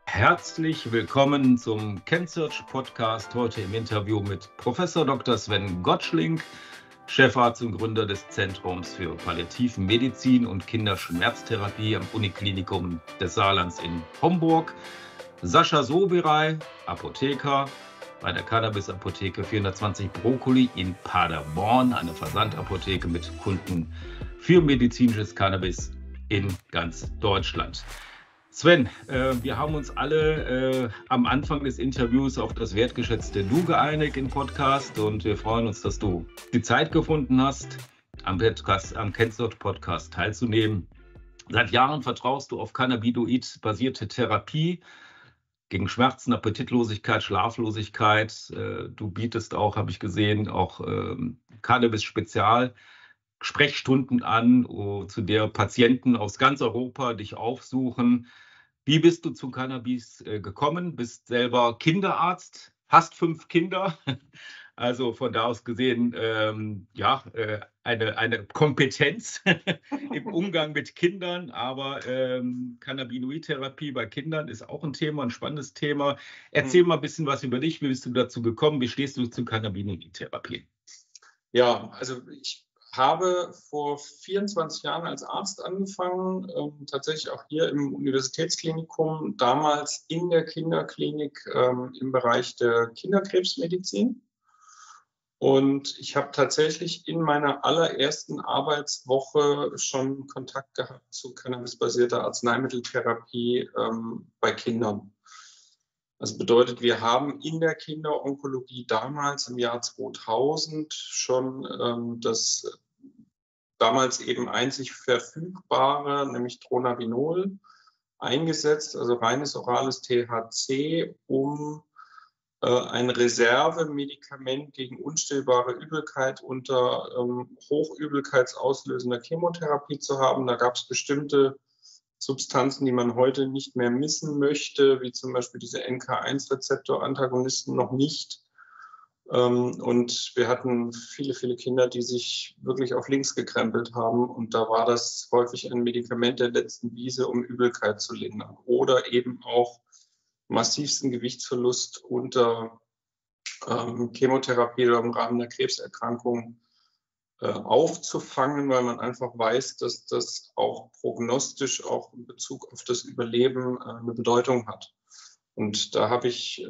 Herzlich willkommen zum CanSearch Podcast. Heute im Interview mit Professor Dr. Sven Gottschling, Chefarzt und Gründer des Zentrums für Palliativmedizin und Kinderschmerztherapie am Uniklinikum des Saarlands in Homburg. Sascha Soberey, Apotheker bei der Cannabis-Apotheke 420 Brokkoli in Paderborn, eine Versandapotheke mit Kunden für medizinisches Cannabis in ganz Deutschland. Sven, wir haben uns alle am Anfang des Interviews auf das wertgeschätzte Du geeinigt im Podcast und wir freuen uns, dass du die Zeit gefunden hast, am CanSearch Podcast teilzunehmen. Seit Jahren vertraust du auf Cannabinoid-basierte Therapie gegen Schmerzen, Appetitlosigkeit, Schlaflosigkeit. Du bietest auch, habe ich gesehen, auch Cannabis-Spezial Sprechstunden an, zu der Patienten aus ganz Europa dich aufsuchen. Wie bist du zu Cannabis gekommen? Bist selber Kinderarzt, hast 5 Kinder. Also von da aus gesehen, eine Kompetenz im Umgang mit Kindern. Aber Cannabinoid-Therapie bei Kindern ist auch ein Thema, ein spannendes Thema. Erzähl mal ein bisschen was über dich. Wie bist du dazu gekommen? Wie stehst du zu Cannabinoid-Therapie? Ja, also ich habe vor 24 Jahren als Arzt angefangen, tatsächlich auch hier im Universitätsklinikum, damals in der Kinderklinik im Bereich der Kinderkrebsmedizin. Und ich habe tatsächlich in meiner allerersten Arbeitswoche schon Kontakt gehabt zu cannabisbasierter Arzneimitteltherapie bei Kindern. Das bedeutet, wir haben in der Kinderonkologie damals im Jahr 2000 schon das damals eben einzig verfügbare, nämlich Dronabinol, eingesetzt, also reines orales THC, um ein Reservemedikament gegen unstillbare Übelkeit unter hochübelkeitsauslösender Chemotherapie zu haben. Da gab es bestimmte Substanzen, die man heute nicht mehr missen möchte, wie zum Beispiel diese NK1-Rezeptor-Antagonisten noch nicht. Und wir hatten viele, viele Kinder, die sich wirklich auf links gekrempelt haben. Und da war das häufig ein Medikament der letzten Wiese, um Übelkeit zu lindern. Oder eben auch massivsten Gewichtsverlust unter Chemotherapie oder im Rahmen der Krebserkrankung aufzufangen, weil man einfach weiß, dass das auch prognostisch, auch in Bezug auf das Überleben eine Bedeutung hat. Und da habe ich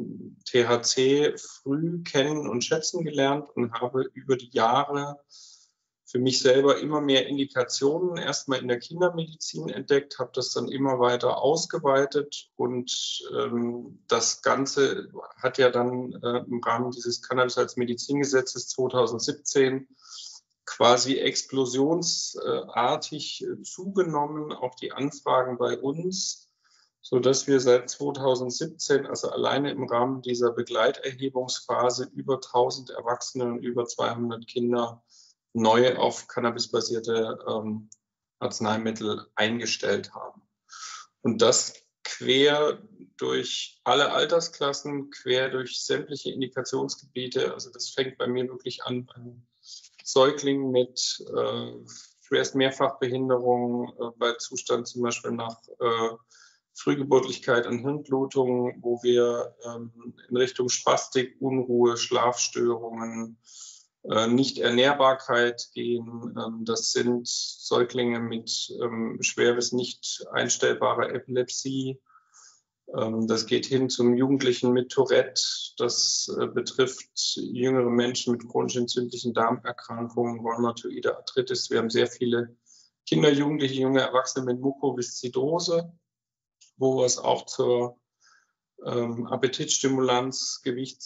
THC früh kennen und schätzen gelernt und habe über die Jahre für mich selber immer mehr Indikationen erstmal in der Kindermedizin entdeckt, habe das dann immer weiter ausgeweitet und das Ganze hat ja dann im Rahmen dieses Cannabis als Medizingesetzes 2017 quasi explosionsartig zugenommen, auch die Anfragen bei uns, sodass wir seit 2017, also alleine im Rahmen dieser Begleiterhebungsphase, über 1000 Erwachsene und über 200 Kinder neu auf cannabisbasierte Arzneimittel eingestellt haben. Und das quer durch alle Altersklassen, quer durch sämtliche Indikationsgebiete. Also das fängt bei mir wirklich an beim Säugling mit schwerst Mehrfachbehinderung, bei Zustand zum Beispiel nach Frühgeburtlichkeit und Hirnblutung, wo wir in Richtung Spastik, Unruhe, Schlafstörungen, Nichternährbarkeit gehen. Das sind Säuglinge mit schwer bis nicht einstellbarer Epilepsie. Das geht hin zum Jugendlichen mit Tourette. Das betrifft jüngere Menschen mit chronisch entzündlichen Darmerkrankungen, rheumatoide Arthritis. Wir haben sehr viele Kinder, Jugendliche, junge Erwachsene mit Mukoviszidose, wo wir es auch zur Appetitstimulanz,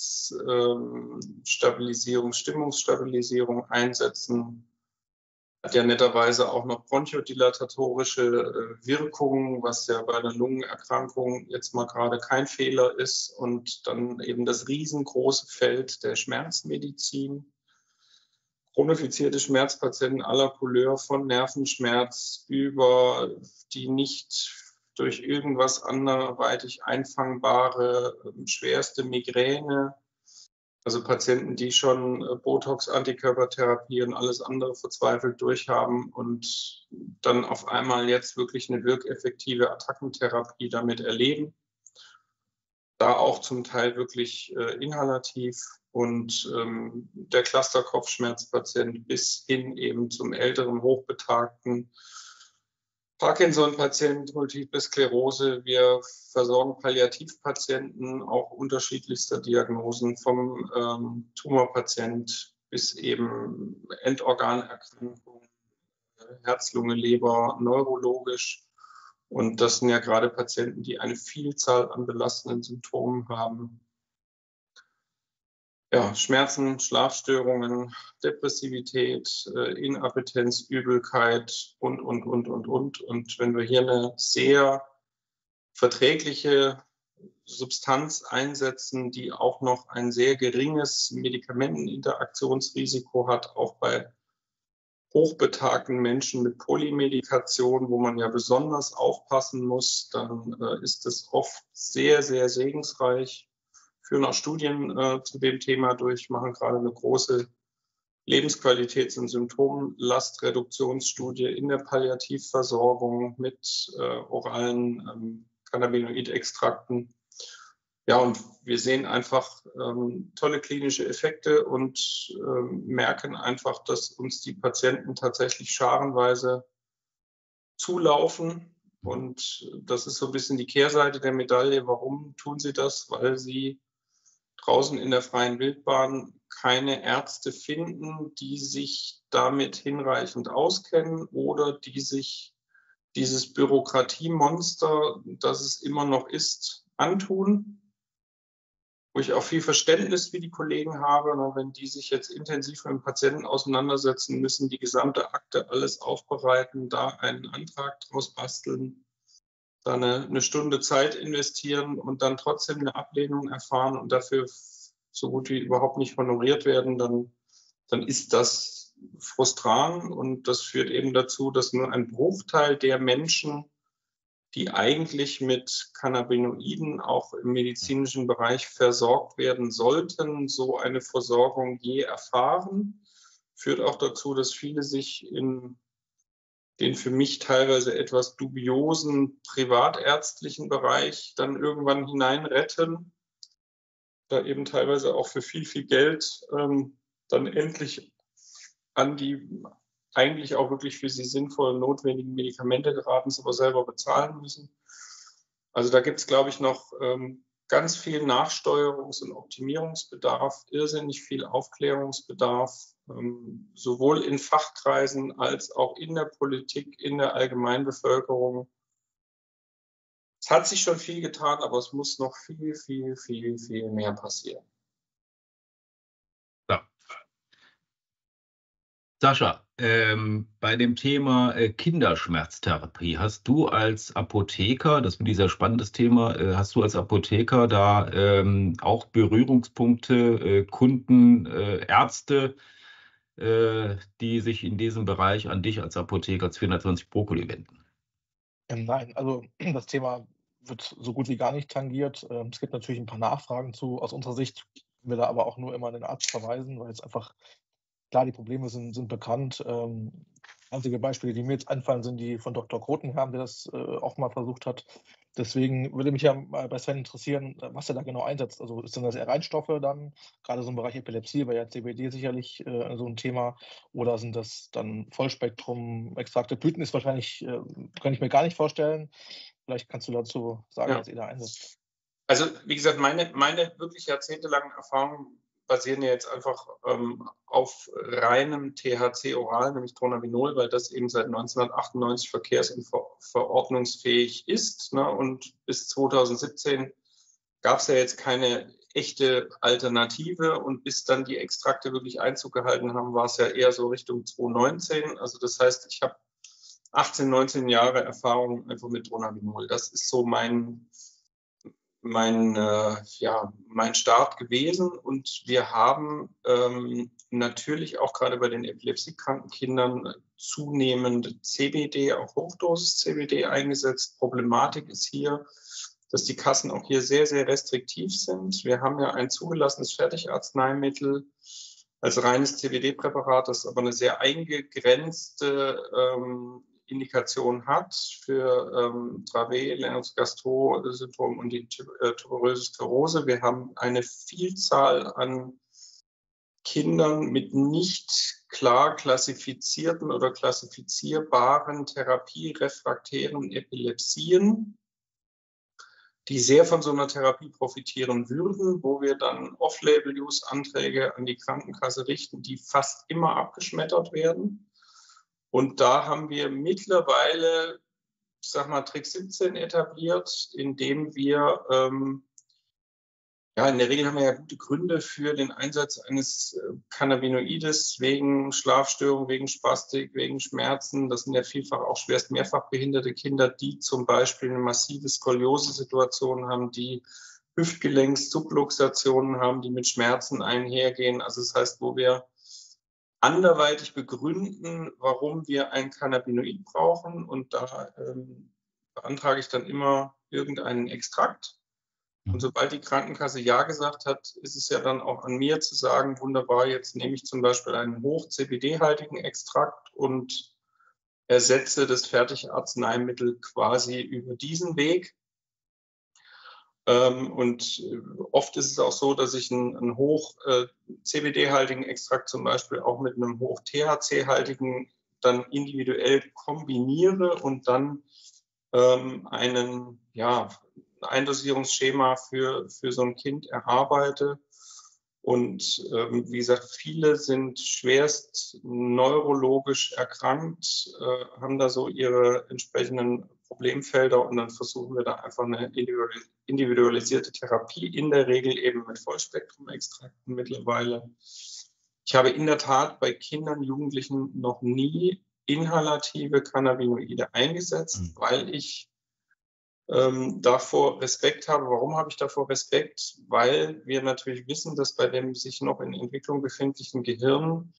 Gewichtsstabilisierung, Stimmungsstabilisierung einsetzen. Hat ja netterweise auch noch bronchodilatatorische Wirkungen, was ja bei einer Lungenerkrankung jetzt mal gerade kein Fehler ist. Und dann eben das riesengroße Feld der Schmerzmedizin. Chronifizierte Schmerzpatienten aller Couleur, von Nervenschmerz über die nicht durch irgendwas anderweitig einfangbare schwerste Migräne, also Patienten, die schon Botox, Antikörpertherapie und alles andere verzweifelt durchhaben und dann auf einmal jetzt wirklich eine wirkeffektive Attackentherapie damit erleben. da auch zum Teil wirklich inhalativ und der Cluster-Kopfschmerzpatient bis hin eben zum älteren, hochbetagten Parkinson-Patient, Multiple Sklerose. Wir versorgen Palliativpatienten, auch unterschiedlichster Diagnosen, vom Tumorpatient bis eben Endorganerkrankungen, Herz, Lunge, Leber, neurologisch. Und das sind ja gerade Patienten, die eine Vielzahl an belastenden Symptomen haben. Ja, Schmerzen, Schlafstörungen, Depressivität, Inappetenz, Übelkeit und. Und wenn wir hier eine sehr verträgliche Substanz einsetzen, die auch noch ein sehr geringes Medikamenteninteraktionsrisiko hat, auch bei hochbetagten Menschen mit Polymedikation, wo man ja besonders aufpassen muss, dann ist es oft sehr, sehr segensreich. Führen auch Studien zu dem Thema durch, machen gerade eine große Lebensqualitäts- und Symptomlastreduktionsstudie in der Palliativversorgung mit oralen Cannabinoidextrakten. Ja, und wir sehen einfach tolle klinische Effekte und merken einfach, dass uns die Patienten tatsächlich scharenweise zulaufen. Und das ist so ein bisschen die Kehrseite der Medaille. Warum tun sie das? Weil sie draußen in der freien Wildbahn keine Ärzte finden, die sich damit hinreichend auskennen oder die sich dieses Bürokratiemonster, das es immer noch ist, antun. Wo ich auch viel Verständnis für die Kollegen habe, wenn die sich jetzt intensiv mit dem Patienten auseinandersetzen, müssen die gesamte Akte alles aufbereiten, da einen Antrag draus basteln, da eine Stunde Zeit investieren und dann trotzdem eine Ablehnung erfahren und dafür so gut wie überhaupt nicht honoriert werden, dann ist das frustrierend und das führt eben dazu, dass nur ein Bruchteil der Menschen, die eigentlich mit Cannabinoiden auch im medizinischen Bereich versorgt werden sollten, so eine Versorgung je erfahren. Führt auch dazu, dass viele sich in den für mich teilweise etwas dubiosen privatärztlichen Bereich dann irgendwann hineinretten, da eben teilweise auch für viel, viel Geld dann endlich an die eigentlich auch wirklich für sie sinnvoll notwendigen Medikamente geraten, es aber selber bezahlen müssen. Also da gibt es, glaube ich, noch ganz viel Nachsteuerungs- und Optimierungsbedarf, irrsinnig viel Aufklärungsbedarf, sowohl in Fachkreisen als auch in der Politik, in der Allgemeinbevölkerung. Es hat sich schon viel getan, aber es muss noch viel, viel, viel, viel mehr passieren. Ja. Sascha, bei dem Thema Kinderschmerztherapie hast du als Apotheker, das finde ich ein sehr spannendes Thema, hast du als Apotheker da auch Berührungspunkte, Kunden, Ärzte, die sich in diesem Bereich an dich als Apotheker als 420 Brokkoli wenden? Nein, also das Thema wird so gut wie gar nicht tangiert. Es gibt natürlich ein paar Nachfragen zu. Aus unserer Sicht können wir da aber auch nur immer an den Arzt verweisen, weil es einfach klar, die Probleme sind bekannt. Einzige Beispiele, die mir jetzt einfallen, sind die von Dr. Grotenherm, der das auch mal versucht hat. Deswegen würde mich ja mal bei Sven interessieren, was er da genau einsetzt. Also sind das eher Reinstoffe dann, gerade so im Bereich Epilepsie, wäre ja CBD sicherlich so ein Thema, oder sind das dann Vollspektrum-Extrakte? Blüten ist wahrscheinlich, kann ich mir gar nicht vorstellen. Vielleicht kannst du dazu sagen, was ihr da einsetzt. Also wie gesagt, meine wirklich jahrzehntelangen Erfahrungen basieren ja jetzt einfach auf reinem THC-Oral, nämlich Dronabinol, weil das eben seit 1998 verkehrs- und verordnungsfähig ist. Ne? Und bis 2017 gab es ja jetzt keine echte Alternative. Und bis dann die Extrakte wirklich Einzug gehalten haben, war es ja eher so Richtung 2019. Also das heißt, ich habe 18, 19 Jahre Erfahrung einfach mit Dronabinol. Das ist so mein Start gewesen. Und wir haben natürlich auch gerade bei den epilepsiekranken Kindern zunehmend CBD, auch Hochdosis-CBD eingesetzt. Problematik ist hier, dass die Kassen auch hier sehr, sehr restriktiv sind. Wir haben ja ein zugelassenes Fertigarzneimittel als reines CBD-Präparat, das aber eine sehr eingegrenzte Indikation hat für Dravet, Lennox-Gastaut-Syndrom und die tuberöse Sklerose. Wir haben eine Vielzahl an Kindern mit nicht klar klassifizierten oder klassifizierbaren therapierefraktären Epilepsien, die sehr von so einer Therapie profitieren würden, wo wir dann Off-Label-Use-Anträge an die Krankenkasse richten, die fast immer abgeschmettert werden. Und da haben wir mittlerweile, ich sag mal, Trick 17 etabliert, indem wir in der Regel haben wir ja gute Gründe für den Einsatz eines Cannabinoides wegen Schlafstörungen, wegen Spastik, wegen Schmerzen. Das sind ja vielfach auch schwerst mehrfach behinderte Kinder, die zum Beispiel eine massive Skoliose-Situation haben, die Hüftgelenks-Subluxationen haben, die mit Schmerzen einhergehen. Also das heißt, wo wir anderweitig begründen, warum wir ein Cannabinoid brauchen. Und da beantrage ich dann immer irgendeinen Extrakt. Und sobald die Krankenkasse Ja gesagt hat, ist es ja dann auch an mir zu sagen, wunderbar, jetzt nehme ich zum Beispiel einen hoch-CBD-haltigen Extrakt und ersetze das fertige Arzneimittel quasi über diesen Weg. Und oft ist es auch so, dass ich einen hoch-CBD-haltigen Extrakt zum Beispiel auch mit einem hoch-THC-haltigen dann individuell kombiniere und dann ein Eindosierungsschema für so ein Kind erarbeite. Und wie gesagt, viele sind schwerst neurologisch erkrankt, haben da so ihre entsprechenden Problemfelder und dann versuchen wir da einfach eine individualisierte Therapie, in der Regel eben mit Vollspektrum-Extrakten mittlerweile. Ich habe in der Tat bei Kindern, Jugendlichen noch nie inhalative Cannabinoide eingesetzt, weil ich davor Respekt habe. Warum habe ich davor Respekt? Weil wir natürlich wissen, dass bei dem sich noch in Entwicklung befindlichen Gehirn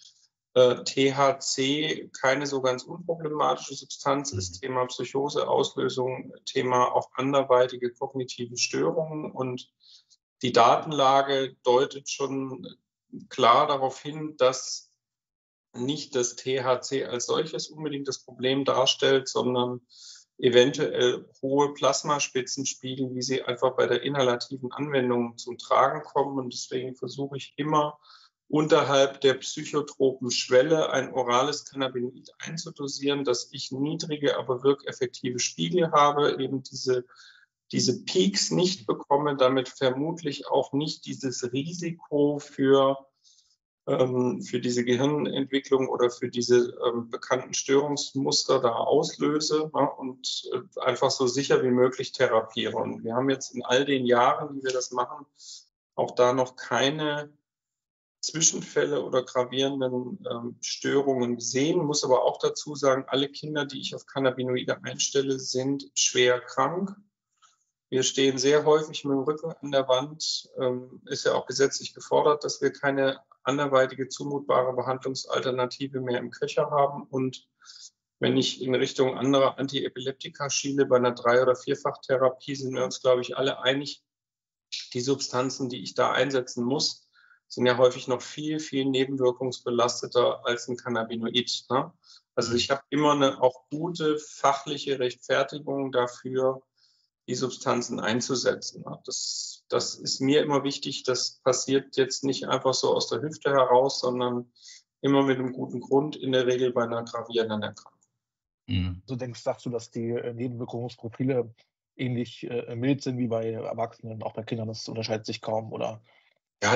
THC keine so ganz unproblematische Substanz ist. Thema Psychoseauslösung, Thema auch anderweitige kognitive Störungen. Und die Datenlage deutet schon klar darauf hin, dass nicht das THC als solches unbedingt das Problem darstellt, sondern eventuell hohe Plasmaspitzenspiegel, wie sie einfach bei der inhalativen Anwendung zum Tragen kommen. Und deswegen versuche ich immer unterhalb der psychotropen Schwelle ein orales Cannabinoid einzudosieren, dass ich niedrige, aber wirkeffektive Spiegel habe, eben diese Peaks nicht bekomme, damit vermutlich auch nicht dieses Risiko für diese Gehirnentwicklung oder für diese bekannten Störungsmuster da auslöse, ja, und einfach so sicher wie möglich therapiere. Und wir haben jetzt in all den Jahren, die wir das machen, auch da noch keine Zwischenfälle oder gravierenden Störungen gesehen. Muss aber auch dazu sagen, alle Kinder, die ich auf Cannabinoide einstelle, sind schwer krank. Wir stehen sehr häufig mit dem Rücken an der Wand. Ist ja auch gesetzlich gefordert, dass wir keine anderweitige zumutbare Behandlungsalternative mehr im Köcher haben. Und wenn ich in Richtung anderer Antiepileptika schiele, bei einer 3- oder 4-Fachtherapie, sind wir uns, glaube ich, alle einig, die Substanzen, die ich da einsetzen muss, sind ja häufig noch viel, viel nebenwirkungsbelasteter als ein Cannabinoid. Ne? Also ich habe immer eine auch gute fachliche Rechtfertigung dafür, die Substanzen einzusetzen. Das ist mir immer wichtig. Das passiert jetzt nicht einfach so aus der Hüfte heraus, sondern immer mit einem guten Grund, in der Regel bei einer gravierenden Erkrankung. So sagst du, dass die Nebenwirkungsprofile ähnlich mild sind wie bei Erwachsenen, auch bei Kindern, das unterscheidet sich kaum, oder? Ja,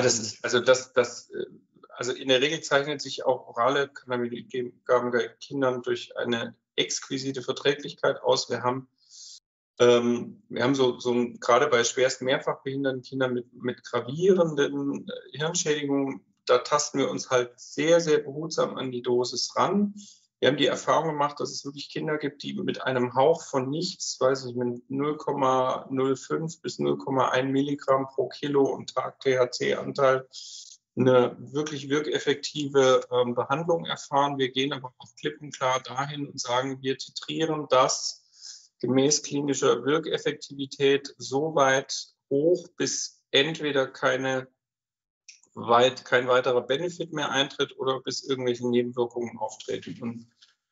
also in der Regel zeichnet sich auch orale Cannabinoidgaben bei Kindern durch eine exquisite Verträglichkeit aus. Wir haben so gerade bei schwerst mehrfach behinderten Kindern mit gravierenden Hirnschädigungen, da tasten wir uns halt sehr, sehr behutsam an die Dosis ran. Wir haben die Erfahrung gemacht, dass es wirklich Kinder gibt, die mit einem Hauch von nichts, weiß ich, mit 0,05 bis 0,1 Milligramm pro Kilo und Tag THC-Anteil eine wirklich wirkeffektive Behandlung erfahren. Wir gehen aber auch klipp und klar dahin und sagen, wir titrieren das gemäß klinischer Wirkeffektivität so weit hoch, bis entweder kein weiterer Benefit mehr eintritt oder bis irgendwelche Nebenwirkungen auftreten. Und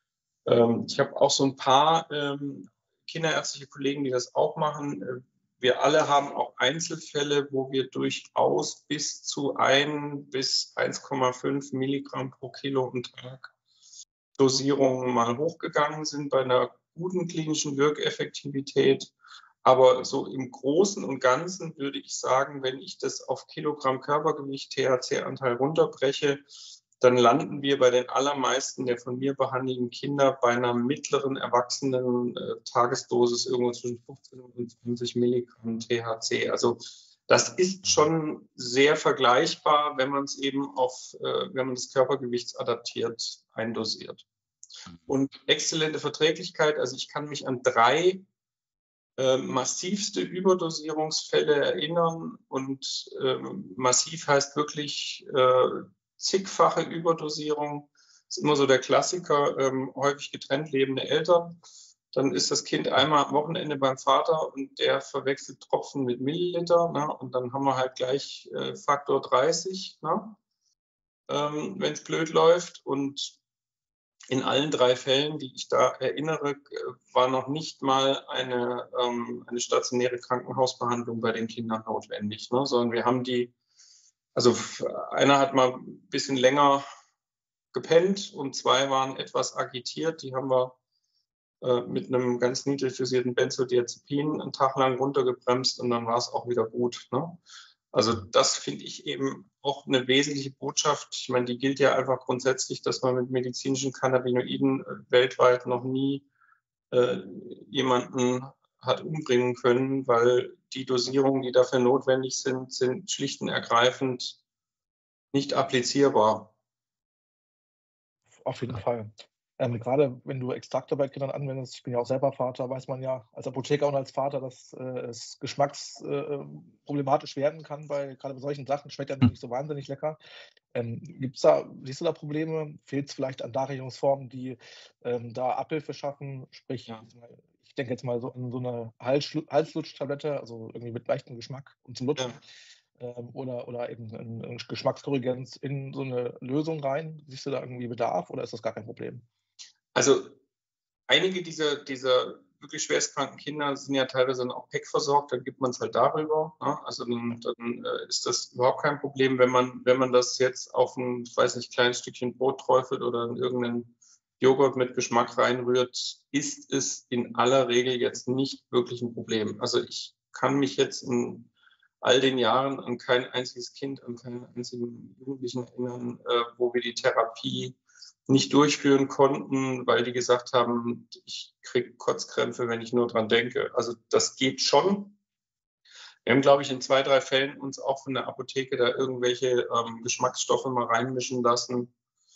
Ich habe auch so ein paar kinderärztliche Kollegen, die das auch machen. Wir alle haben auch Einzelfälle, wo wir durchaus bis zu 1 bis 1,5 Milligramm pro Kilo und Tag Dosierungen mal hochgegangen sind bei einer guten klinischen Wirkeffektivität. Aber so im Großen und Ganzen würde ich sagen, wenn ich das auf Kilogramm Körpergewicht THC-Anteil runterbreche, dann landen wir bei den allermeisten der von mir behandelten Kinder bei einer mittleren erwachsenen Tagesdosis irgendwo zwischen 15 und 20 Milligramm THC. Also das ist schon sehr vergleichbar, wenn man es eben wenn man das körpergewichtsadaptiert eindosiert. Und exzellente Verträglichkeit, also ich kann mich an 3 massivste Überdosierungsfälle erinnern und massiv heißt wirklich zigfache Überdosierung. Das ist immer so der Klassiker, häufig getrennt lebende Eltern. Dann ist das Kind einmal am Wochenende beim Vater und der verwechselt Tropfen mit Milliliter. Ne? Und dann haben wir halt gleich Faktor 30, ne? Wenn es blöd läuft. Und in allen 3 Fällen, die ich da erinnere, war noch nicht mal eine stationäre Krankenhausbehandlung bei den Kindern notwendig, ne? Sondern wir haben also einer hat mal ein bisschen länger gepennt und 2 waren etwas agitiert. Die haben wir mit einem ganz niedrig dosierten Benzodiazepin einen Tag lang runtergebremst und dann war es auch wieder gut, ne? Also das finde ich eben auch eine wesentliche Botschaft. Ich meine, die gilt ja einfach grundsätzlich, dass man mit medizinischen Cannabinoiden weltweit noch nie jemanden hat umbringen können, weil die Dosierungen, die dafür notwendig sind, sind schlicht und ergreifend nicht applizierbar. Auf jeden Fall. Gerade wenn du Extrakte bei Kindern anwendest, ich bin ja auch selber Vater, weiß man ja als Apotheker und als Vater, dass es geschmacksproblematisch werden kann, gerade bei solchen Sachen. Schmeckt ja nicht so wahnsinnig lecker. Siehst du da Probleme? Fehlt es vielleicht an Darreichungsformen, die da Abhilfe schaffen? Sprich, Ja. ich denke jetzt mal so an so eine Halslutschtablette, also irgendwie mit leichtem Geschmack und zum Lutschen. Ja. Oder eben ein Geschmackskorrigenz in so eine Lösung rein. Siehst du da irgendwie Bedarf oder ist das gar kein Problem? Also einige dieser wirklich schwerstkranken Kinder sind ja teilweise dann auch PEC versorgt, dann gibt man es halt darüber. Ne? Also dann ist das überhaupt kein Problem, wenn man das jetzt auf ein, ich weiß nicht, kleines Stückchen Brot träufelt oder in irgendeinen Joghurt mit Geschmack reinrührt, ist es in aller Regel jetzt nicht wirklich ein Problem. Also ich kann mich jetzt in all den Jahren an kein einziges Kind, an keinen einzigen Jugendlichen erinnern, wo wir die Therapie nicht durchführen konnten, weil die gesagt haben, ich kriege Kotzkrämpfe, wenn ich nur dran denke. Also das geht schon. Wir haben, glaube ich, in 2, 3 Fällen uns auch von der Apotheke da irgendwelche Geschmacksstoffe mal reinmischen lassen.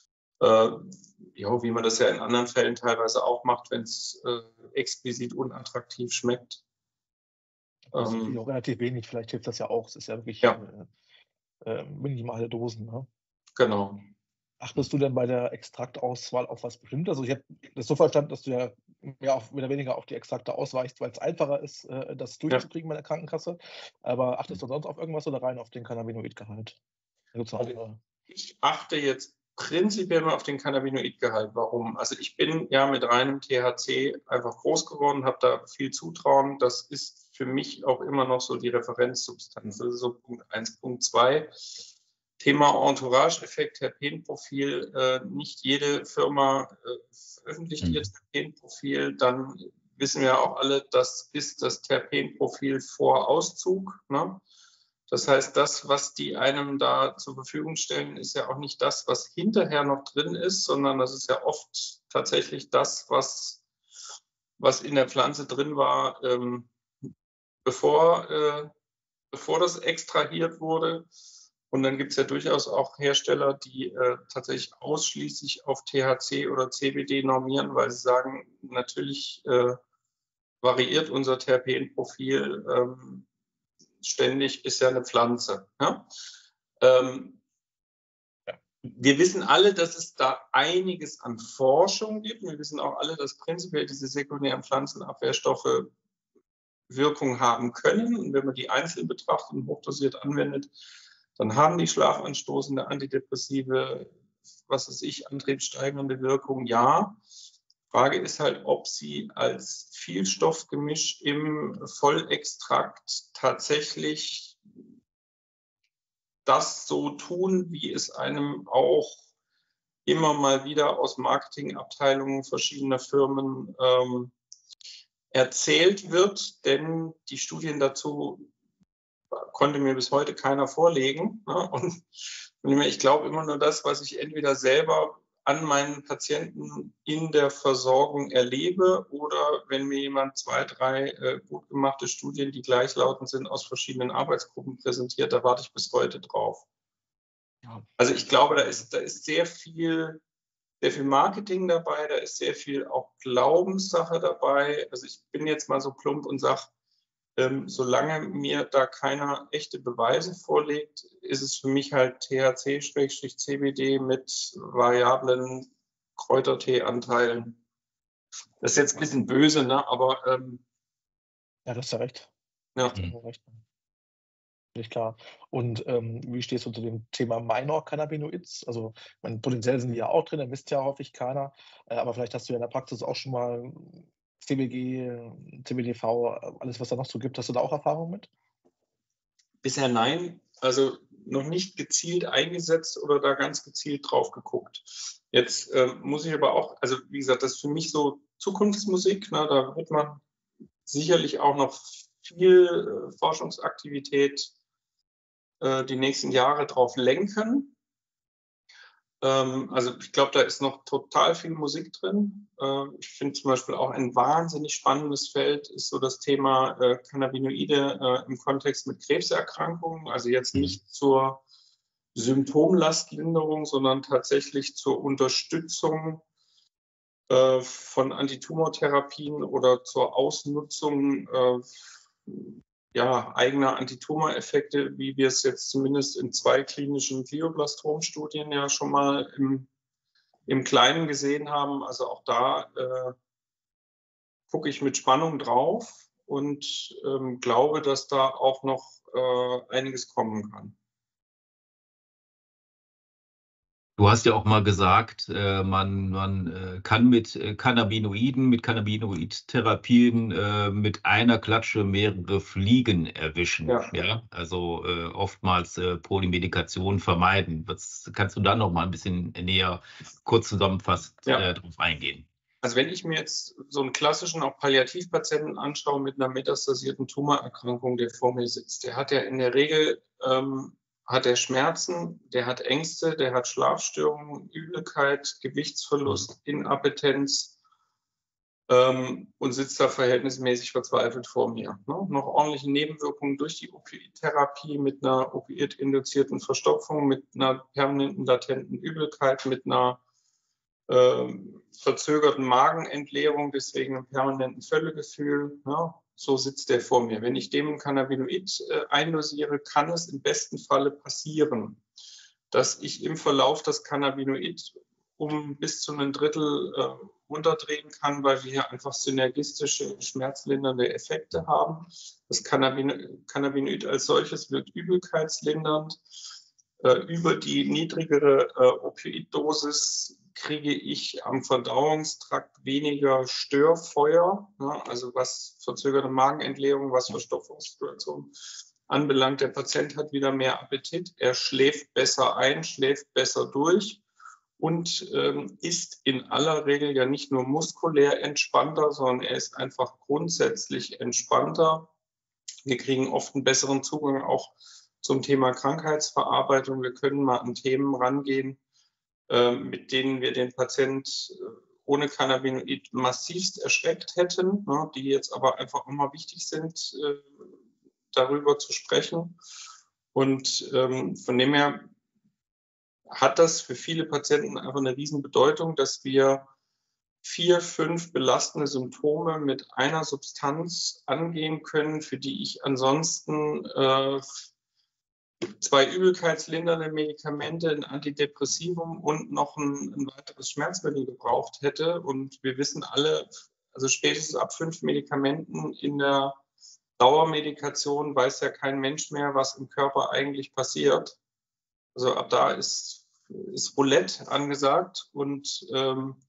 Wie man das ja in anderen Fällen teilweise auch macht, wenn es explizit unattraktiv schmeckt. Das ist auch relativ wenig, vielleicht hilft das ja auch. Es ist ja wirklich minimale Dosen. Ne? Genau. Achtest du denn bei der Extraktauswahl auf was Bestimmtes? Also ich habe das so verstanden, dass du ja mehr oder weniger auf die Extrakte ausweichst, weil es einfacher ist, das durchzukriegen bei der Krankenkasse. Aber achtest du sonst auf irgendwas oder rein auf den Cannabinoidgehalt? Ich achte jetzt prinzipiell mal auf den Cannabinoidgehalt. Warum? Also ich bin ja mit reinem THC einfach groß geworden, habe da viel Zutrauen. Das ist für mich auch immer noch so die Referenzsubstanz. Das ist so Punkt 1. Punkt 2. Thema Entourage-Effekt, Terpenprofil. Nicht jede Firma veröffentlicht ihr Terpenprofil. Dann wissen wir auch alle, das ist das Terpenprofil vor Auszug. Ne? Das heißt, das, was die einem da zur Verfügung stellen, ist ja auch nicht das, was hinterher noch drin ist, sondern das ist ja oft tatsächlich das, was in der Pflanze drin war, bevor das extrahiert wurde. Und dann gibt es ja durchaus auch Hersteller, die tatsächlich ausschließlich auf THC oder CBD normieren, weil sie sagen, natürlich variiert unser Terpenprofil ständig, ist ja eine Pflanze. Ja? Wir wissen alle, dass es da einiges an Forschung gibt. Wir wissen auch alle, dass prinzipiell diese sekundären Pflanzenabwehrstoffe Wirkung haben können. Und wenn man die einzeln betrachtet und hochdosiert anwendet, dann haben die schlafanstoßende, antidepressive, antriebssteigernde Wirkung, ja. Frage ist halt, ob sie als Vielstoffgemisch im Vollextrakt tatsächlich das so tun, wie es einem auch immer mal wieder aus Marketingabteilungen verschiedener Firmen erzählt wird, denn die Studien dazu konnte mir bis heute keiner vorlegen. Ne? Und ich glaube immer nur das, was ich entweder selber an meinen Patienten in der Versorgung erlebe oder wenn mir jemand 2, 3 gut gemachte Studien, die gleichlautend sind, aus verschiedenen Arbeitsgruppen präsentiert, da warte ich bis heute drauf. Ja. Also ich glaube, da ist sehr viel Marketing dabei, da ist sehr viel auch Glaubenssache dabei. Also ich bin jetzt mal so plump und sage, solange mir da keiner echte Beweise vorlegt, ist es für mich halt THC/CBD mit variablen Kräutertee-Anteilen. Das ist jetzt ein bisschen böse, ne? Aber ja, das ist ja recht. Ja. Das ist recht. Völlig klar. Und wie stehst du zu dem Thema Minor-Cannabinoids? Also, potenziell sind die ja auch drin, das wisst ja häufig keiner. Aber vielleicht hast du ja in der Praxis auch schon mal CBG, CBDV, alles, was da noch so gibt. Hast du da auch Erfahrung mit? Bisher nein. Also noch nicht gezielt eingesetzt oder da ganz gezielt drauf geguckt. Jetzt muss ich aber auch, also wie gesagt, das ist für mich so Zukunftsmusik. Ne? Da wird man sicherlich auch noch viel Forschungsaktivität die nächsten Jahre drauf lenken. Also ich glaube, da ist noch total viel Musik drin. Ich finde zum Beispiel auch ein wahnsinnig spannendes Feld ist so das Thema Cannabinoide im Kontext mit Krebserkrankungen. Also jetzt nicht zur Symptomlastlinderung, sondern tatsächlich zur Unterstützung von Antitumortherapien oder zur Ausnutzung eigener Antitumoreffekte, wie wir es jetzt zumindest in 2 klinischen Glioblastom-Studien ja schon mal im Kleinen gesehen haben. Also auch da gucke ich mit Spannung drauf und glaube, dass da auch noch einiges kommen kann. Du hast ja auch mal gesagt, man kann mit Cannabinoiden, mit Cannabinoid-Therapien mit einer Klatsche mehrere Fliegen erwischen. Ja? Also oftmals Polymedikation vermeiden. Kannst du da noch mal ein bisschen näher kurz zusammenfassend drauf eingehen? Also wenn ich mir jetzt so einen klassischen, auch Palliativpatienten anschaue mit einer metastasierten Tumorerkrankung, der vor mir sitzt, der hat ja in der Regel hat er Schmerzen, der hat Ängste, der hat Schlafstörungen, Übelkeit, Gewichtsverlust, Inappetenz und sitzt da verhältnismäßig verzweifelt vor mir. Ne? Noch ordentliche Nebenwirkungen durch die Opioidtherapie mit einer opioidinduzierten Verstopfung, mit einer permanenten latenten Übelkeit, mit einer verzögerten Magenentleerung, deswegen einem permanenten Völlegefühl. Ja? So sitzt der vor mir. Wenn ich dem ein Cannabinoid eindosiere, kann es im besten Falle passieren, dass ich im Verlauf das Cannabinoid um bis zu einem Drittel runterdrehen kann, weil wir hier einfach synergistische, schmerzlindernde Effekte haben. Das Cannabinoid als solches wirkt übelkeitslindernd. Über die niedrigere Opioiddosis kriege ich am Verdauungstrakt weniger Störfeuer, ne? Also was verzögerte Magenentleerung, was Verstopfungssituation anbelangt. Der Patient hat wieder mehr Appetit, er schläft besser ein, schläft besser durch und ist in aller Regel ja nicht nur muskulär entspannter, sondern er ist einfach grundsätzlich entspannter. Wir kriegen oft einen besseren Zugang auch zum Thema Krankheitsverarbeitung. Wir können mal an Themen rangehen, mit denen wir den Patient ohne Cannabinoid massivst erschreckt hätten, ne, die jetzt aber einfach immer wichtig sind, darüber zu sprechen. Und von dem her hat das für viele Patienten einfach eine Riesenbedeutung, dass wir 4, 5 belastende Symptome mit einer Substanz angehen können, für die ich ansonsten 2 übelkeitslindernde Medikamente, ein Antidepressivum und noch ein weiteres Schmerzmittel gebraucht hätte. Und wir wissen alle, also spätestens ab 5 Medikamenten in der Dauermedikation weiß ja kein Mensch mehr, was im Körper eigentlich passiert. Also ab da ist Roulette angesagt und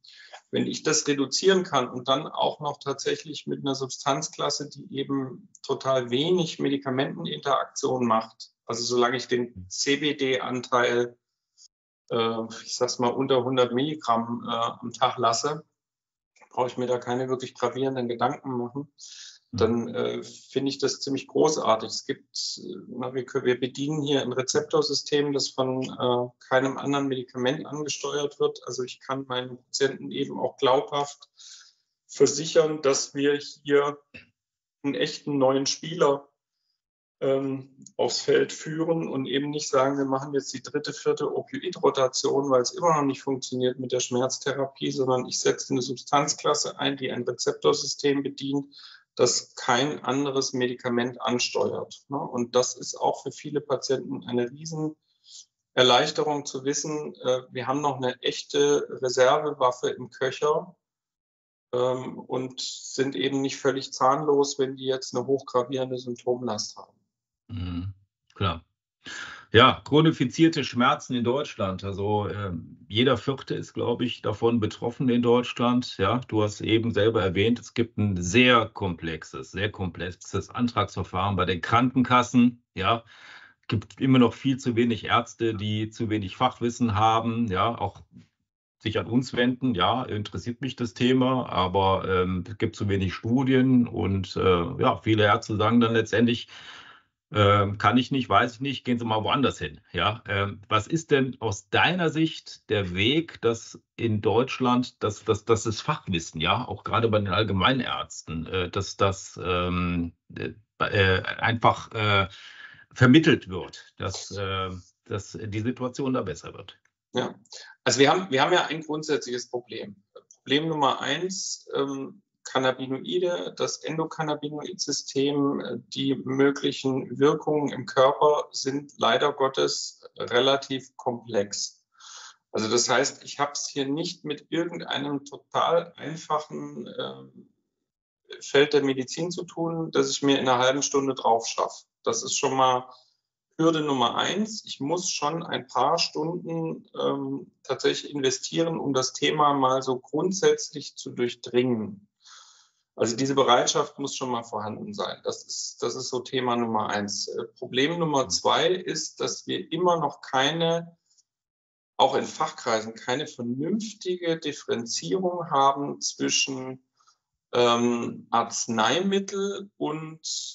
Wenn ich das reduzieren kann und dann auch noch tatsächlich mit einer Substanzklasse, die eben total wenig Medikamenteninteraktion macht, also solange ich den CBD-Anteil, ich sag's mal, unter 100 Milligramm am Tag lasse, brauche ich mir da keine wirklich gravierenden Gedanken machen. Dann finde ich das ziemlich großartig. Es gibt, wir bedienen hier ein Rezeptorsystem, das von keinem anderen Medikament angesteuert wird. Also ich kann meinen Patienten eben auch glaubhaft versichern, dass wir hier einen echten neuen Spieler aufs Feld führen und eben nicht sagen, wir machen jetzt die 3., 4. Opioid-Rotation, weil es immer noch nicht funktioniert mit der Schmerztherapie, sondern ich setze eine Substanzklasse ein, die ein Rezeptorsystem bedient, das kein anderes Medikament ansteuert. Und das ist auch für viele Patienten eine Riesenerleichterung zu wissen, wir haben noch eine echte Reservewaffe im Köcher und sind eben nicht völlig zahnlos, wenn die jetzt eine hochgravierende Symptomlast haben. Klar. Ja, chronifizierte Schmerzen in Deutschland. Also jeder 4. ist, glaube ich, davon betroffen in Deutschland. Ja, du hast eben selber erwähnt, es gibt ein sehr komplexes Antragsverfahren bei den Krankenkassen. Ja, es gibt immer noch viel zu wenig Ärzte, die zu wenig Fachwissen haben. Ja, auch sich an uns wenden. Ja, interessiert mich das Thema, aber es gibt zu wenig Studien und ja, viele Ärzte sagen dann letztendlich, kann ich nicht, weiß ich nicht, gehen Sie mal woanders hin. Ja, was ist denn aus deiner Sicht der Weg, dass in Deutschland, dass das Fachwissen, ja, auch gerade bei den Allgemeinärzten, dass das einfach vermittelt wird, dass die Situation da besser wird? Ja, also wir haben ja ein grundsätzliches Problem. Problem Nummer 1, Cannabinoide, das Endokannabinoid-System, die möglichen Wirkungen im Körper sind leider Gottes relativ komplex. Also das heißt, ich habe es hier nicht mit irgendeinem total einfachen Feld der Medizin zu tun, das ich mir in einer halben Stunde drauf schaffe. Das ist schon mal Hürde Nummer 1. Ich muss schon ein paar Stunden tatsächlich investieren, um das Thema mal so grundsätzlich zu durchdringen. Also diese Bereitschaft muss schon mal vorhanden sein. Das ist so Thema Nummer 1. Problem Nummer 2 ist, dass wir immer noch auch in Fachkreisen, keine vernünftige Differenzierung haben zwischen Arzneimittel und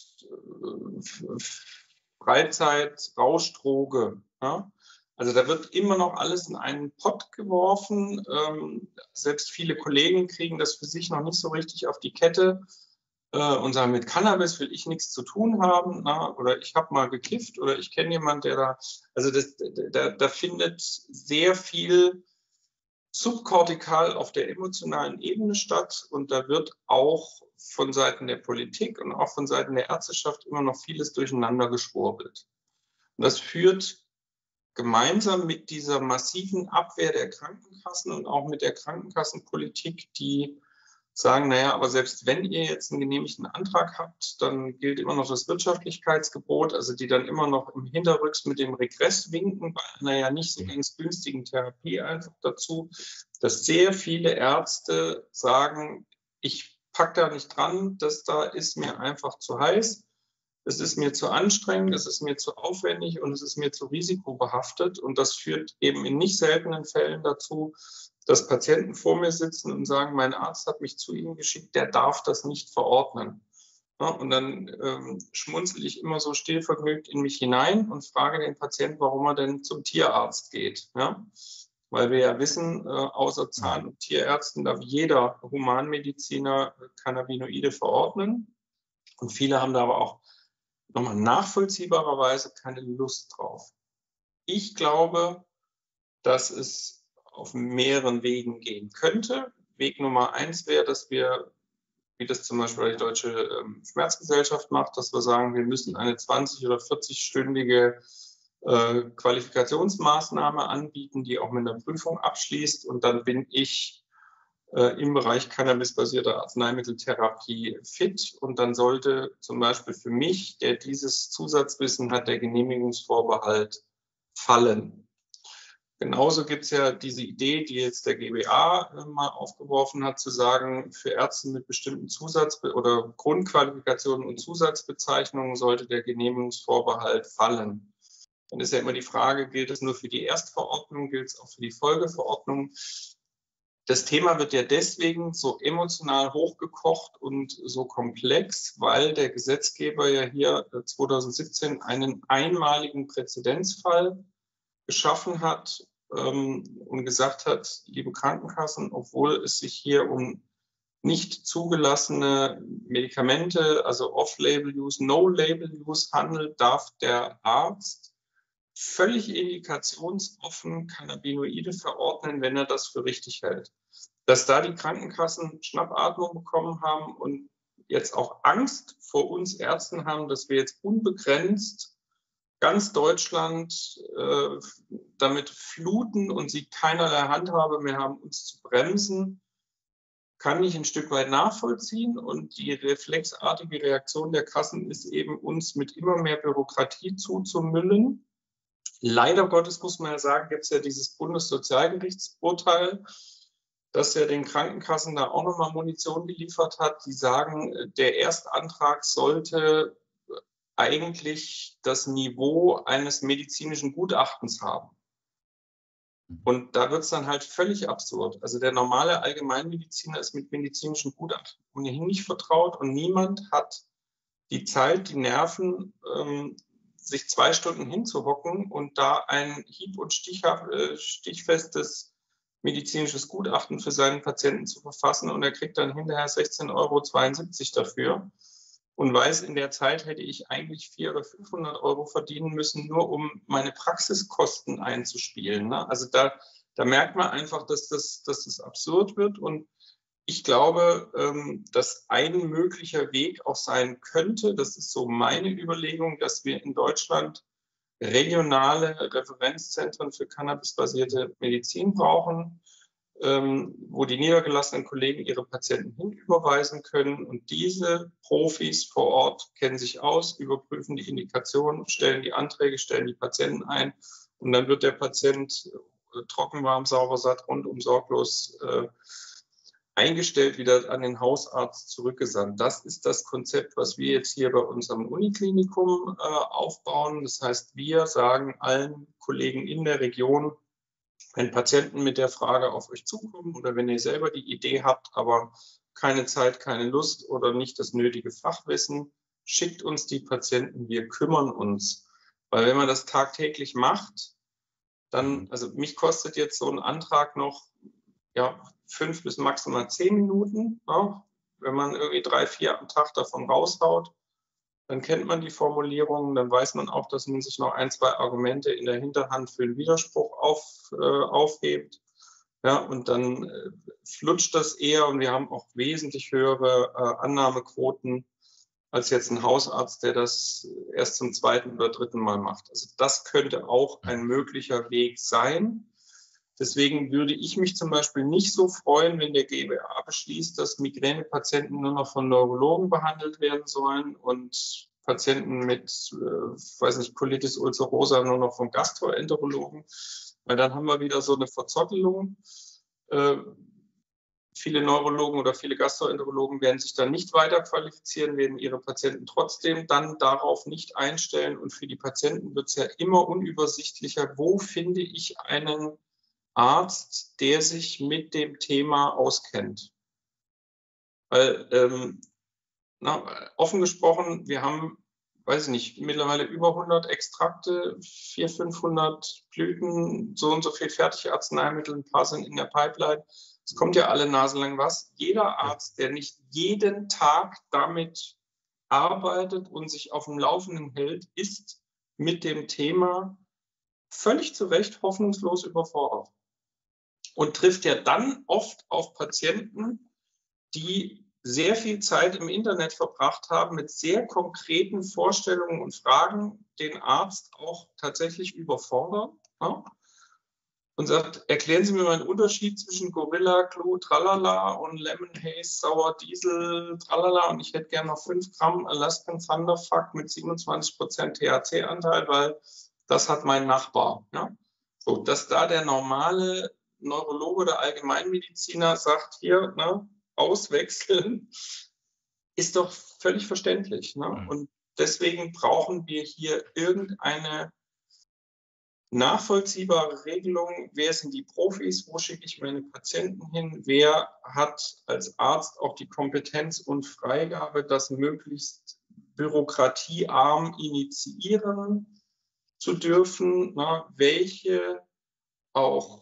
Freizeit, Rauschdroge. Ja? Also da wird immer noch alles in einen Pott geworfen. Selbst viele Kollegen kriegen das für sich noch nicht so richtig auf die Kette und sagen, mit Cannabis will ich nichts zu tun haben. Oder ich habe mal gekifft oder ich kenne jemanden, der da... Also da findet sehr viel subkortikal auf der emotionalen Ebene statt und da wird auch von Seiten der Politik und auch von Seiten der Ärzteschaft immer noch vieles durcheinander geschwurbelt. Und das führt gemeinsam mit dieser massiven Abwehr der Krankenkassen und auch mit der Krankenkassenpolitik, die sagen, naja, aber selbst wenn ihr jetzt einen genehmigten Antrag habt, dann gilt immer noch das Wirtschaftlichkeitsgebot, also die dann immer noch im Hinterrücks mit dem Regress winken, bei einer ja nicht so ganz günstigen Therapie einfach dazu, dass sehr viele Ärzte sagen, ich packe da nicht dran, das da ist mir einfach zu heiß, es ist mir zu anstrengend, es ist mir zu aufwendig und es ist mir zu risikobehaftet und das führt eben in nicht seltenen Fällen dazu, dass Patienten vor mir sitzen und sagen, mein Arzt hat mich zu Ihnen geschickt, der darf das nicht verordnen. Ja, und dann schmunzel ich immer so stillvergnügt in mich hinein und frage den Patienten, warum er denn zum Tierarzt geht. Ja? Weil wir ja wissen, außer Zahn- und Tierärzten darf jeder Humanmediziner Cannabinoide verordnen. Und viele haben da aber auch nochmal nachvollziehbarerweise keine Lust drauf. Ich glaube, dass es auf mehreren Wegen gehen könnte. Weg Nummer 1 wäre, dass wir, wie das zum Beispiel die Deutsche Schmerzgesellschaft macht, dass wir sagen, wir müssen eine 20- oder 40-stündige Qualifikationsmaßnahme anbieten, die auch mit einer Prüfung abschließt. Und dann bin ich im Bereich cannabisbasierter Arzneimitteltherapie fit. Und dann sollte zum Beispiel für mich, der dieses Zusatzwissen hat, der Genehmigungsvorbehalt fallen. Genauso gibt es ja diese Idee, die jetzt der GBA mal aufgeworfen hat, zu sagen, für Ärzte mit bestimmten oder Grundqualifikationen und Zusatzbezeichnungen sollte der Genehmigungsvorbehalt fallen. Dann ist ja immer die Frage, gilt es nur für die Erstverordnung, gilt es auch für die Folgeverordnung? Das Thema wird ja deswegen so emotional hochgekocht und so komplex, weil der Gesetzgeber ja hier 2017 einen einmaligen Präzedenzfall geschaffen hat und gesagt hat, liebe Krankenkassen, obwohl es sich hier um nicht zugelassene Medikamente, also Off-Label-Use, No-Label-Use handelt, darf der Arzt völlig indikationsoffen Cannabinoide verordnen, wenn er das für richtig hält. Dass da die Krankenkassen Schnappatmung bekommen haben und jetzt auch Angst vor uns Ärzten haben, dass wir jetzt unbegrenzt ganz Deutschland damit fluten und sie keinerlei Handhabe mehr haben, uns zu bremsen, kann ich ein Stück weit nachvollziehen. Und die reflexartige Reaktion der Kassen ist eben, uns mit immer mehr Bürokratie zuzumüllen. Leider Gottes muss man ja sagen, gibt es ja dieses Bundessozialgerichtsurteil, das ja den Krankenkassen da auch nochmal Munition geliefert hat. Die sagen, der Erstantrag sollte eigentlich das Niveau eines medizinischen Gutachtens haben. Und da wird es dann halt völlig absurd. Also der normale Allgemeinmediziner ist mit medizinischen Gutachten ohnehin nicht vertraut und niemand hat die Zeit, die Nerven, sich 2 Stunden hinzuhocken und da ein hieb- und stichfestes medizinisches Gutachten für seinen Patienten zu verfassen und er kriegt dann hinterher 16,72 € dafür. Und weiß, in der Zeit hätte ich eigentlich 400 oder 500 € verdienen müssen, nur um meine Praxiskosten einzuspielen. Ne? Also da merkt man einfach, dass das absurd wird. Und ich glaube, dass ein möglicher Weg auch sein könnte, das ist so meine Überlegung, dass wir in Deutschland regionale Referenzzentren für cannabisbasierte Medizin brauchen, wo die niedergelassenen Kollegen ihre Patienten hinüberweisen können. Und diese Profis vor Ort kennen sich aus, überprüfen die Indikationen, stellen die Anträge, stellen die Patienten ein. Und dann wird der Patient trocken, warm, sauber, satt, rundum sorglos eingestellt, wieder an den Hausarzt zurückgesandt. Das ist das Konzept, was wir jetzt hier bei unserem Uniklinikum aufbauen. Das heißt, wir sagen allen Kollegen in der Region, wenn Patienten mit der Frage auf euch zukommen oder wenn ihr selber die Idee habt, aber keine Zeit, keine Lust oder nicht das nötige Fachwissen, schickt uns die Patienten, wir kümmern uns. Weil wenn man das tagtäglich macht, dann, also mich kostet jetzt so ein Antrag noch 5 bis maximal 10 Minuten. Ja, wenn man irgendwie 3, 4 am Tag davon raushaut, dann kennt man die Formulierungen, dann weiß man auch, dass man sich noch 1, 2 Argumente in der Hinterhand für einen Widerspruch aufhebt. Ja, und dann flutscht das eher und wir haben auch wesentlich höhere Annahmequoten als jetzt ein Hausarzt, der das erst zum 2. oder 3. Mal macht. Also das könnte auch ein möglicher Weg sein. Deswegen würde ich mich zum Beispiel nicht so freuen, wenn der GBA beschließt, dass Migränepatienten nur noch von Neurologen behandelt werden sollen und Patienten mit, Colitis ulcerosa nur noch vom Gastroenterologen. Weil dann haben wir wieder so eine Verzottelung. Viele Neurologen oder viele Gastroenterologen werden sich dann nicht weiter qualifizieren, werden ihre Patienten trotzdem dann darauf nicht einstellen. Und für die Patienten wird es ja immer unübersichtlicher, wo finde ich einen Arzt, der sich mit dem Thema auskennt. Weil, offen gesprochen, wir haben, mittlerweile über 100 Extrakte, 400, 500 Blüten, so und so viel fertige Arzneimittel, ein paar sind in der Pipeline. Es kommt ja alle naselang was. Jeder Arzt, der nicht jeden Tag damit arbeitet und sich auf dem Laufenden hält, ist mit dem Thema völlig zu Recht hoffnungslos überfordert. Und trifft ja dann oft auf Patienten, die sehr viel Zeit im Internet verbracht haben, mit sehr konkreten Vorstellungen und Fragen den Arzt auch tatsächlich überfordern. Ja? Und sagt, erklären Sie mir mal einen Unterschied zwischen Gorilla Glue, Tralala und Lemon Haze, Sour Diesel, Tralala. Und ich hätte gerne noch 5 Gramm Alaskan Thunderfuck mit 27% THC-Anteil, weil das hat mein Nachbar. Ja? So, dass da der normale Neurologe oder Allgemeinmediziner sagt, hier, ne, auswechseln, ist doch völlig verständlich. Ne? Und deswegen brauchen wir hier irgendeine nachvollziehbare Regelung. Wer sind die Profis? Wo schicke ich meine Patienten hin? Wer hat als Arzt auch die Kompetenz und Freigabe, das möglichst bürokratiearm initiieren zu dürfen? Na, welche auch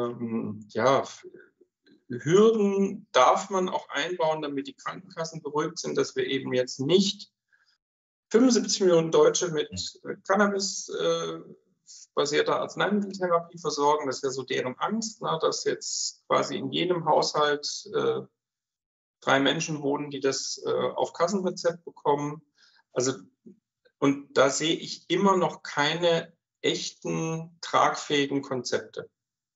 Hürden darf man auch einbauen, damit die Krankenkassen beruhigt sind, dass wir eben jetzt nicht 75 Millionen Deutsche mit Cannabis basierter Arzneimitteltherapie versorgen. Das ist ja so deren Angst, ne, dass jetzt quasi in jedem Haushalt 3 Menschen wohnen, die das auf Kassenrezept bekommen. Also, und da sehe ich immer noch keine echten, tragfähigen Konzepte.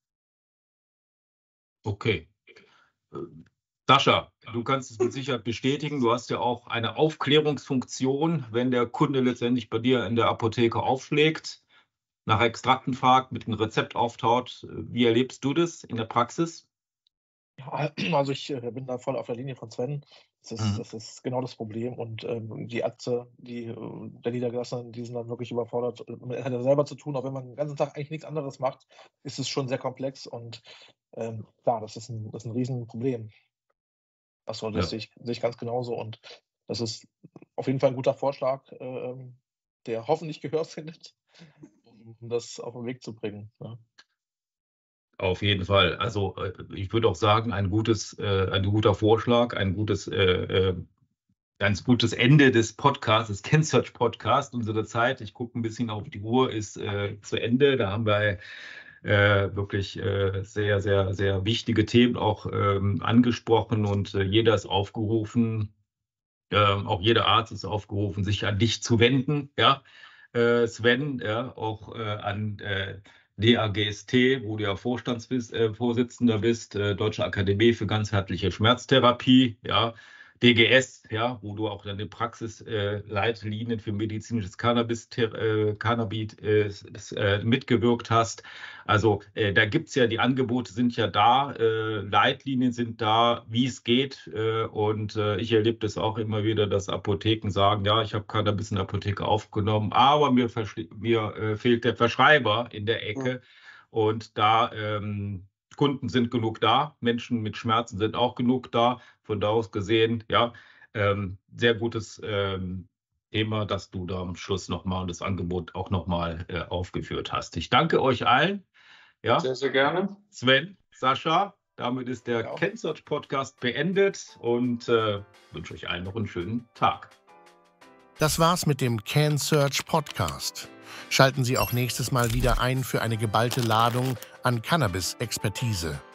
Okay. Sascha, du kannst es mit Sicherheit bestätigen. Du hast ja auch eine Aufklärungsfunktion, wenn der Kunde letztendlich bei dir in der Apotheke aufschlägt, nach Extrakten fragt, mit einem Rezept auftaucht. Wie erlebst du das in der Praxis? Ja, also ich bin da voll auf der Linie von Sven. Das ist genau das Problem. Und die Ärzte, der Niedergelassenen, die sind dann wirklich überfordert. Man hat ja selber zu tun, auch wenn man den ganzen Tag eigentlich nichts anderes macht, ist es schon sehr komplex. Und klar, das ist ein Riesenproblem. Achso, das sehe ich ganz genauso. Und das ist auf jeden Fall ein guter Vorschlag, der hoffentlich Gehör findet, um das auf den Weg zu bringen. Ja. Auf jeden Fall. Also ich würde auch sagen, ein guter Vorschlag, ganz gutes Ende des Podcasts, des CanSearch Podcasts. Unsere Zeit, ich gucke ein bisschen auf die Uhr, ist zu Ende. Da haben wir wirklich sehr, sehr, sehr wichtige Themen auch angesprochen und jeder ist aufgerufen, auch jeder Arzt ist aufgerufen, sich an dich zu wenden. Ja, Sven, ja, auch an DAGST, wo du ja Vorstandsvorsitzender bist, Deutsche Akademie für ganzheitliche Schmerztherapie, ja, DGS, ja, wo du auch deine Praxisleitlinien für medizinisches Cannabis mitgewirkt hast. Also da gibt es ja, die Angebote sind ja da, Leitlinien sind da, wie es geht. Und ich erlebe das auch immer wieder, dass Apotheken sagen, ja, ich habe Cannabis in der Apotheke aufgenommen, aber mir fehlt der Verschreiber in der Ecke. Und da Kunden sind genug da, Menschen mit Schmerzen sind auch genug da. Von da aus gesehen, ja, sehr gutes Thema, dass du da am Schluss nochmal das Angebot auch nochmal aufgeführt hast. Ich danke euch allen. Ja, sehr, sehr gerne. Sven, Sascha, damit ist der CanSearch Podcast beendet und wünsche euch allen noch einen schönen Tag. Das war's mit dem CanSearch Podcast. Schalten Sie auch nächstes Mal wieder ein für eine geballte Ladung an Cannabis-Expertise.